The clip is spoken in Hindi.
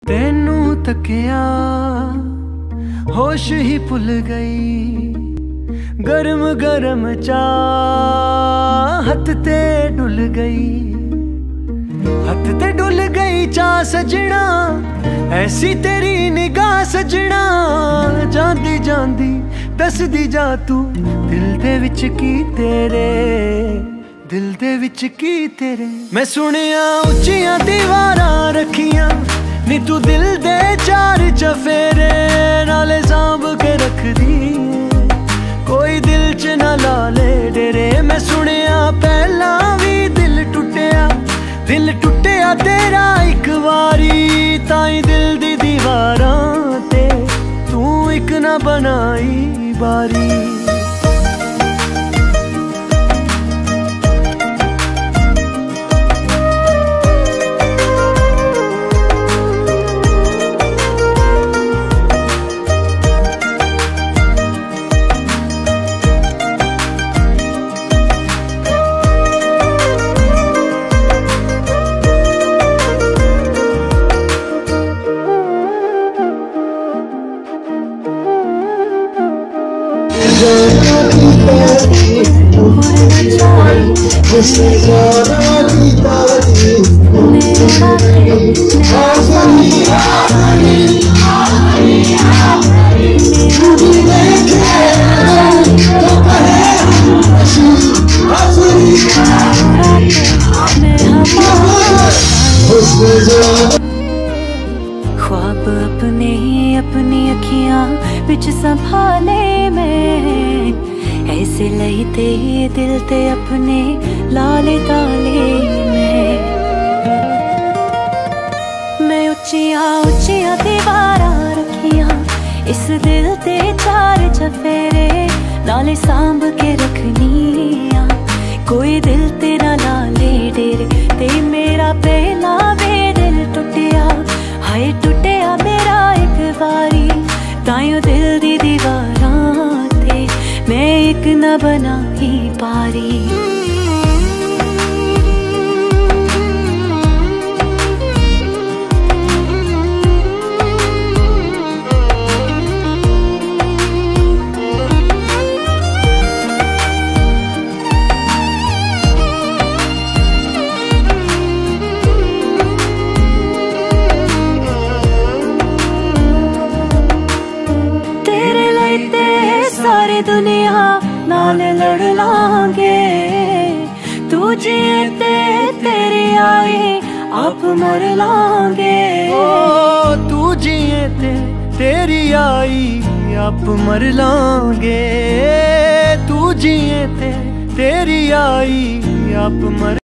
तेनू तकिया होश ही भुल गई, गरम गरम चाह हथ ते डुल गई, हथ ते डुल गई चाह सजना, ऐसी तेरी निगाह सजना। जांदी जांदी दसदी जा तू दिल दे विच की तेरे, दिल दे विच की तेरे। मैं सुनिया उच्चियां दीवारां रखियां नी तू दिल दे चार चफेरे, नाले सांभ के रख दी कोई दिल च ना ला ले डेरे। मैं सुनिया पहला भी दिल टुटिया तेरा एक वारी, ताई दिल दी दीवारां ते तू एक ना बनाई बारी। ख्वाब अपने अपनी अखियां बिच संभाले में, ऐसे लईते दिल ते अपने लाले ताले में। मैं उच्चियां उच्चियां दीवारां रखियां इस दिल ते चार चफेरे, नाले सांभ के रखनिया कोई दिल तेरा लाले डेरे। ते मेरा पहला वे दिल टुटिया, हाय टुटिया मेरा एक बारी, ताइयों दिल दी दीवारां ते मैं एक न बनाई पारी। सारी दुनिया नाल लड़ लांगे, तू जिए ते तेरी आई आप मर लांगे। ओ तू जिए ते तेरी आई आप मर लांगे, तू जिए ते तेरी आई आप मर